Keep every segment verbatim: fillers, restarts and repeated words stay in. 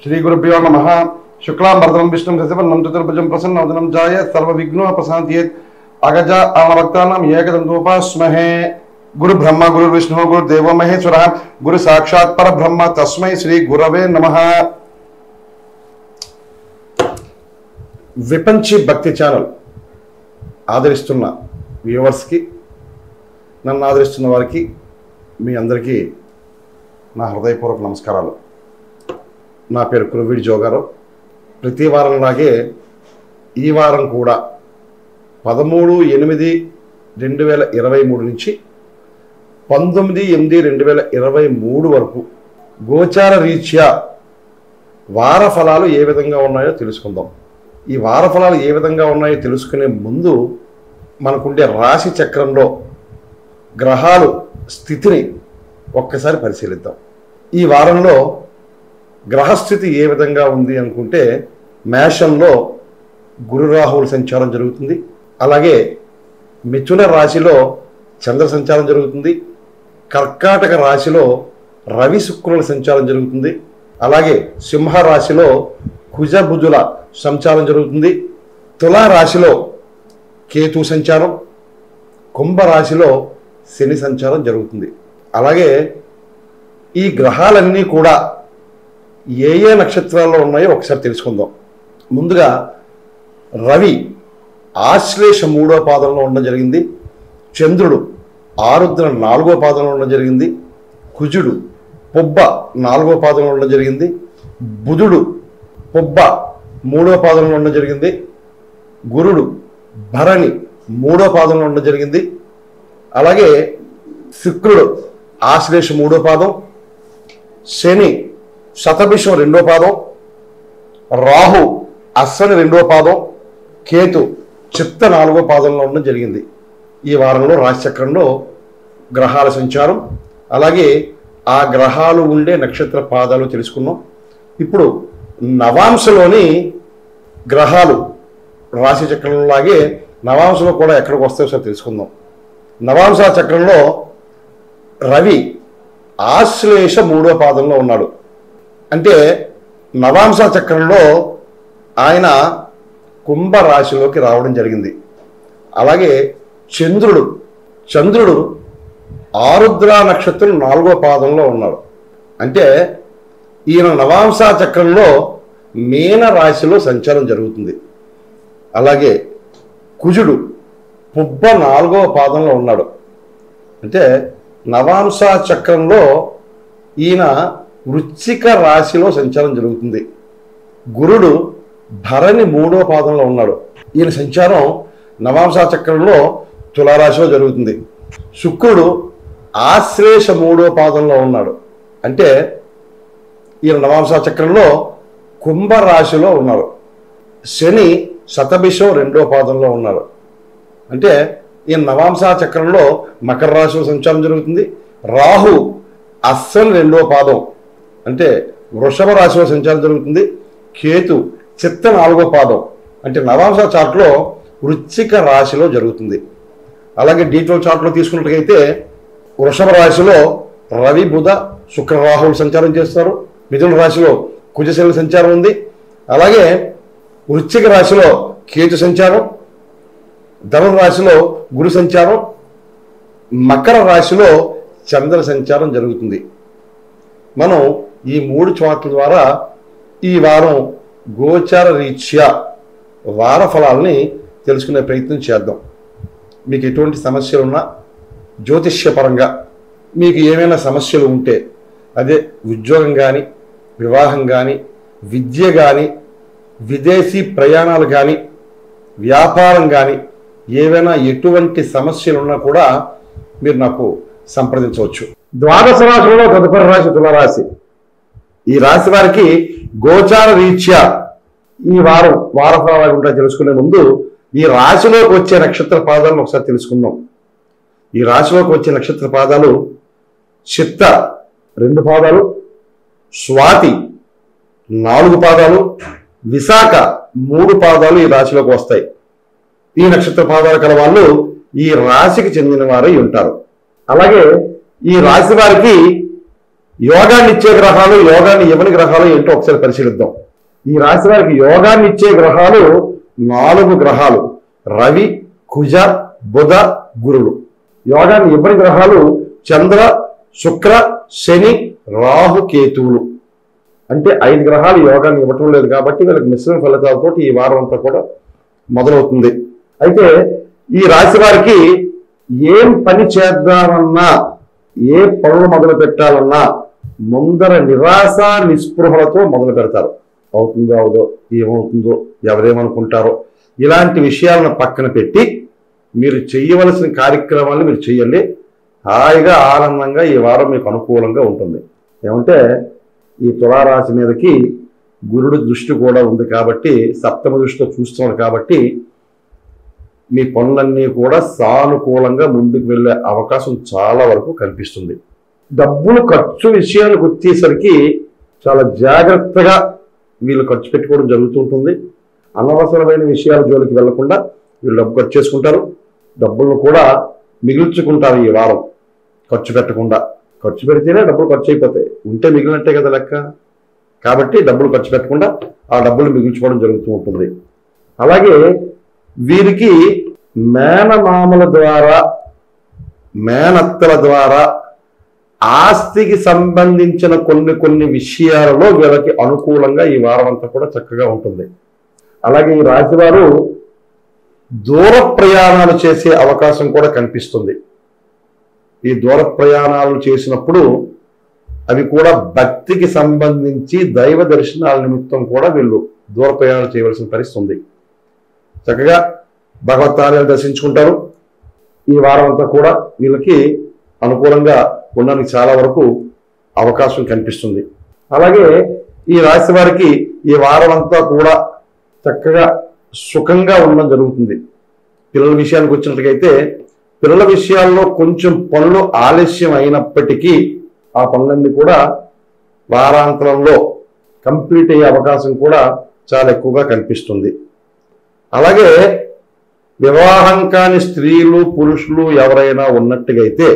श्री गुरुभ्यो नमः। शुक्लां वरदं विष्णुं शशिवर्णं चतुर्भुजं प्रसन्नवदनं ध्यायेत् सर्वविघ्नोपशान्तयेत्। अगज आनवक्तानां एकदन्तोपास्महे। गुरु ब्रह्मा गुरु विष्णु गुरुदेवो महेश्वरः गुरु साक्षात् परब्रह्म तस्मै श्री गुरवे नमः। विपंची भक्ति चैनल ఆదరిస్తున్న వ్యూవర్స్ కి నన్ను ఆదరిస్తున్న వారికి మీ అందరికీ నా హృదయపూర్వక నమస్కారాలు। నా పేరు కురువీడి జోగారావు। ప్రతి వారంలాగే ఈ వారం కూడా పదమూడు ఎనిమిది రెండు వేల ఇరవై మూడు నుంచి పంతొమ్మిది ఎనిమిది రెండు వేల ఇరవై మూడు వరకు గోచార రీత్యా వార ఫలాలు ఏ విధంగా ఉన్నాయో తెలుసుకుందాం। ఈ వార ఫలాలు ఏ విధంగా ఉన్నాయో తెలుసుకునే ముందు మనకుండే రాశి చక్రంలో గ్రహాలు స్థితిని ఒక్కసారి పరిశీలిద్దాం। ఈ వారంలో గ్రహస్థితి ఏ విధంగా ఉంది అనుకుంటే మేషంలో గురు రాహువుల సంచారం జరుగుతుంది, అలాగే మిథున రాశిలో చంద్ర సంచారం జరుగుతుంది, కర్కాటక రాశిలో రవి శుక్రుల సంచారం జరుగుతుంది, అలాగే సింహ రాశిలో కుజ బుధుల సంచారం జరుగుతుంది, తులా రాశిలో కేతు సంచారం, కుంభ రాశిలో శని సంచారం జరుగుతుంది। అలాగే ఈ గ్రహాలన్నీ కూడా ఏ ఏ నక్షత్రాల్లో ఉన్నాయో ఒకసారి తెలుసుకుందాం। ముందుగా రవి ఆశ్లేష మూడో పాదంలో ఉండడం జరిగింది, చంద్రుడు ఆరుద్ర నాలుగో పాదంలో ఉండడం జరిగింది, కుజుడు పొబ్బ నాలుగో పాదంలో ఉండడం జరిగింది, బుధుడు పొబ్బ మూడో పాదంలో ఉండడం జరిగింది, గురుడు భరణి మూడో పాదంలో ఉండడం జరిగింది, అలాగే శుక్రుడు ఆశ్లేష మూడో పాదం, శని శతభిషం రెండో పాదం, రాహు అశ్వని రెండో పాదం, కేతు చిత్త నాలుగో పాదంలో ఉండడం జరిగింది। ఈ వారంలో రాశిచక్రంలో గ్రహాల సంచారం, అలాగే ఆ గ్రహాలు ఉండే నక్షత్ర పాదాలు తెలుసుకున్నాం। ఇప్పుడు నవాంశలోని గ్రహాలు రాశి చక్రంలాగే నవాంశలో కూడా ఎక్కడికి వస్తాయో సార్ తెలుసుకుందాం। నవాంశ చక్రంలో రవి ఆశ్లేష మూడో పాదంలో ఉన్నాడు, అంటే నవాంశ చక్రంలో ఆయన కుంభ రాశిలోకి రావడం జరిగింది। అలాగే చంద్రుడు చంద్రుడు ఆరుద్ర నక్షత్రం నాలుగో పాదంలో ఉన్నాడు, అంటే ఈయన నవాంశ చక్రంలో మీన రాశిలో సంచారం జరుగుతుంది। అలాగే కుజుడు పుబ్బ నాలుగో పాదంలో ఉన్నాడు, అంటే నవాంశ చక్రంలో ఈయన వృశ్చిక రాశిలో సంచారం జరుగుతుంది। గురుడు భరణి మూడో పాదంలో ఉన్నాడు, ఈయన సంచారం నవాంశ చక్రంలో తులారాశిలో జరుగుతుంది। శుక్రుడు ఆశ్లేష మూడో పాదంలో ఉన్నాడు, అంటే ఈయన నవాంశ చక్రంలో కుంభరాశిలో ఉన్నాడు। శని శతభిషం రెండో పాదంలో ఉన్నాడు, అంటే ఈయన నవాంశ చక్రంలో మకర రాశిలో సంచారం జరుగుతుంది। రాహు అశ్వని రెండో పాదం, అంటే వృషభ రాశిలో సంచారం జరుగుతుంది। కేతు చిత్త నాలుగో పాదం, అంటే నవాంశ చార్ట్లో వృశ్చిక రాశిలో జరుగుతుంది। అలాగే డీటెయిల్ చార్ట్లో తీసుకున్నట్లయితే వృషభ రాశిలో రవి బుధ శుక్ర రాహువులు సంచారం చేస్తారు, మిథున రాశిలో కుజశని సంచారం ఉంది, అలాగే వృశ్చిక రాశిలో కేతు సంచారం, ధను రాశిలో గురు సంచారం, మకర రాశిలో చంద్ర సంచారం జరుగుతుంది। మనం ఈ మూడు చోట్ల ద్వారా ఈ వారం గోచార రీత్యా వార ఫలాలని తెలుసుకునే ప్రయత్నం చేద్దాం। మీకు ఎటువంటి సమస్యలు ఉన్నా జ్యోతిష్యపరంగా మీకు ఏమైనా సమస్యలు ఉంటే, అదే ఉద్యోగం కానీ వివాహం కానీ విద్య కానీ విదేశీ ప్రయాణాలు కానీ వ్యాపారం కానీ ఏవైనా ఎటువంటి సమస్యలు ఉన్నా కూడా మీరు నాకు సంప్రదించవచ్చు। ద్వాదశ రాశులలో తదుపరి రాశి తులారాశి। ఈ రాశి వారికి గోచార రీత్యా ఈ వారం వార ఫలాలు ఉంటాయి తెలుసుకునే ముందు ఈ రాశిలోకి వచ్చే నక్షత్ర పాదాలను ఒకసారి తెలుసుకుందాం। ఈ రాశిలోకి వచ్చే నక్షత్ర పాదాలు చిత్త రెండు పాదాలు, స్వాతి నాలుగు పాదాలు, విశాఖ మూడు పాదాలు ఈ రాశిలోకి వస్తాయి। ఈ నక్షత్ర పాదాలు కల వాళ్ళు ఈ రాశికి చెందిన వారై ఉంటారు। అలాగే ఈ రాశి వారికి యోగాన్ని ఇచ్చే గ్రహాలు, యోగాన్ని ఇవ్వని గ్రహాలు ఏంటో ఒకసారి పరిశీలిద్దాం. ఈ రాశి వారికి యోగాన్ని ఇచ్చే గ్రహాలు నాలుగు గ్రహాలు: రవి, కుజ, బుధ, గురుడు. యోగాన్ని ఇవ్వని గ్రహాలు చంద్ర, శుక్ర, శని, రాహు, కేతువులు. అంటే ఐదు గ్రహాలు యోగాన్ని ఇవ్వటం లేదు కాబట్టి వీళ్ళకి మిశ్రమ ఫలితాలతో ఈ వారం అంతా కూడా మొదలవుతుంది. అయితే ఈ రాశి వారికి ఏం పని చేద్దామన్నా, ఏ పనులు మొదలు పెట్టాలన్నా ముందర నిరాశ నిస్పృహలతో మొదలు పెడతారు. అవుతుందో అవదో, ఏమవుతుందో, ఎవరేమనుకుంటారో, ఇలాంటి విషయాలను పక్కన పెట్టి మీరు చేయవలసిన కార్యక్రమాలను మీరు చేయండి. హాయిగా ఆనందంగా ఈ వారం మీకు అనుకూలంగా ఉంటుంది. ఏమంటే ఈ తులారాశి మీదకి గురుడు దృష్టి కూడా ఉంది కాబట్టి, సప్తమ దృష్టితో చూస్తున్నాడు కాబట్టి మీ పనులన్నీ కూడా సానుకూలంగా ముందుకు వెళ్ళే అవకాశం చాలా వరకు కనిపిస్తుంది. డబ్బులు ఖర్చు విషయానికి వచ్చేసరికి చాలా జాగ్రత్తగా వీళ్ళు ఖర్చు పెట్టుకోవడం జరుగుతూ ఉంటుంది. అనవసరమైన విషయాల జోలికి వెళ్లకుండా వీళ్ళు డబ్బు ఖర్చు చేసుకుంటారు. డబ్బులను కూడా మిగిల్చుకుంటారు ఈ వారం ఖర్చు పెట్టకుండా. ఖర్చు పెడితేనే డబ్బులు ఖర్చు అయిపోతాయి, ఉంటే మిగిలినట్టే కదా లెక్క. కాబట్టి డబ్బులు ఖర్చు పెట్టకుండా ఆ డబ్బులు మిగిల్చుకోవడం జరుగుతూ ఉంటుంది. అలాగే వీరికి మేనమామల ద్వారా, మేనత్తల ద్వారా ఆస్తికి సంబంధించిన కొన్ని కొన్ని విషయాలలో వీళ్ళకి అనుకూలంగా ఈ వారం అంతా కూడా చక్కగా ఉంటుంది. అలాగే ఈ రాశి వారు దూర ప్రయాణాలు చేసే అవకాశం కూడా కనిపిస్తుంది. ఈ దూర ప్రయాణాలు చేసినప్పుడు అవి కూడా భక్తికి సంబంధించి దైవ దర్శనాల నిమిత్తం కూడా వీళ్ళు దూర ప్రయాణాలు చేయవలసిన పరిస్థితి ఉంది. చక్కగా భగవత్తాలయాలు దర్శించుకుంటారు. ఈ వారం అంతా కూడా వీళ్ళకి అనుకూలంగా ఉండడానికి చాలా వరకు అవకాశం కనిపిస్తుంది. అలాగే ఈ రాశి వారికి ఈ వారం అంతా కూడా చక్కగా సుఖంగా ఉండడం జరుగుతుంది. పిల్లల విషయానికి వచ్చినట్లయితే పిల్లల విషయాల్లో కొంచెం పనులు ఆలస్యం అయినప్పటికీ ఆ పనులన్నీ కూడా వారాంతరంలో కంప్లీట్ అయ్యే అవకాశం కూడా చాలా ఎక్కువగా కనిపిస్తుంది. అలాగే వివాహం కాని స్త్రీలు, పురుషులు ఎవరైనా ఉన్నట్టుగైతే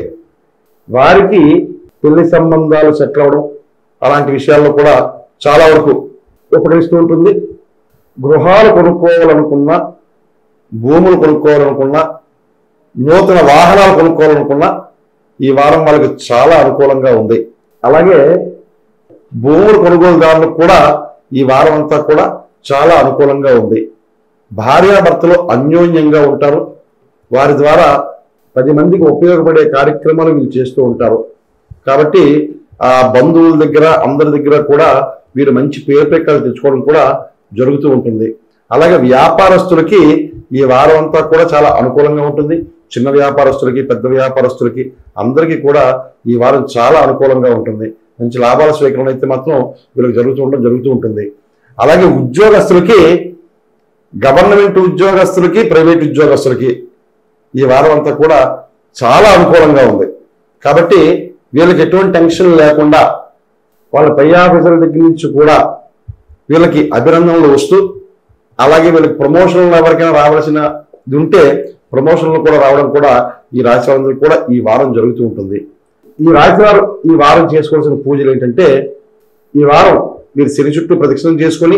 వారికి పెళ్లి సంబంధాలు సెటిల్ అవడం అలాంటి విషయాల్లో కూడా చాలా వరకు ఉపకరిస్తూ ఉంటుంది. గృహాలు కొనుక్కోవాలనుకున్నా, భూములు కొనుక్కోవాలనుకున్నా, నూతన వాహనాలు కొనుక్కోవాలనుకున్నా ఈ వారం వాళ్ళకి చాలా అనుకూలంగా ఉంది. అలాగే భూములు కొనుగోలుదారులకు కూడా ఈ వారం అంతా కూడా చాలా అనుకూలంగా ఉంది. భార్యాభర్తలు అన్యోన్యంగా ఉంటారు. వారి ద్వారా పది మందికి ఉపయోగపడే కార్యక్రమాలు వీళ్ళు చేస్తూ ఉంటారు. కాబట్టి ఆ బంధువుల దగ్గర అందరి దగ్గర కూడా వీరు మంచి పేరు ప్రఖ్యాతులు తెచ్చుకోవడం కూడా జరుగుతూ ఉంటుంది. అలాగే వ్యాపారస్తులకి ఈ వారం అంతా కూడా చాలా అనుకూలంగా ఉంటుంది. చిన్న వ్యాపారస్తులకి, పెద్ద వ్యాపారస్తులకి అందరికీ కూడా ఈ వారం చాలా అనుకూలంగా ఉంటుంది. మంచి లాభాల స్వీకరణ అయితే మాత్రం వీళ్ళకి జరుగుతూ ఉండడం జరుగుతూ ఉంటుంది. అలాగే ఉద్యోగస్తులకి, గవర్నమెంట్ ఉద్యోగస్తులకి, ప్రైవేట్ ఉద్యోగస్తులకి ఈ వారం అంతా కూడా చాలా అనుకూలంగా ఉంది. కాబట్టి వీళ్ళకి ఎటువంటి టెన్షన్ లేకుండా వాళ్ళ పై ఆఫీసర్ల దగ్గర నుంచి కూడా వీళ్ళకి అభినందనలు వస్తూ, అలాగే వీళ్ళకి ప్రమోషన్లు ఎవరికైనా రావాల్సినది ఉంటే ప్రమోషన్లు కూడా రావడం కూడా ఈ రాశి వారందరికీ కూడా ఈ వారం జరుగుతూ ఉంటుంది. ఈ రాశి వారు ఈ వారం చేసుకోవాల్సిన పూజలు ఏంటంటే, ఈ వారం మీరు శని చుట్టూ ప్రదక్షిణం చేసుకొని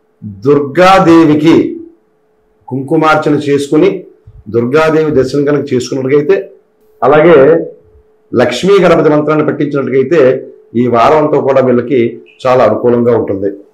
దుర్గాదేవికి కుంకుమార్చన చేసుకుని దుర్గాదేవి దర్శనం కనుక చేసుకున్నట్టుగైతే, అలాగే లక్ష్మీ గణపతి మంత్రాన్ని పట్టించినట్టుగైతే ఈ వారం అంతా కూడా వీళ్ళకి చాలా అనుకూలంగా ఉంటుంది.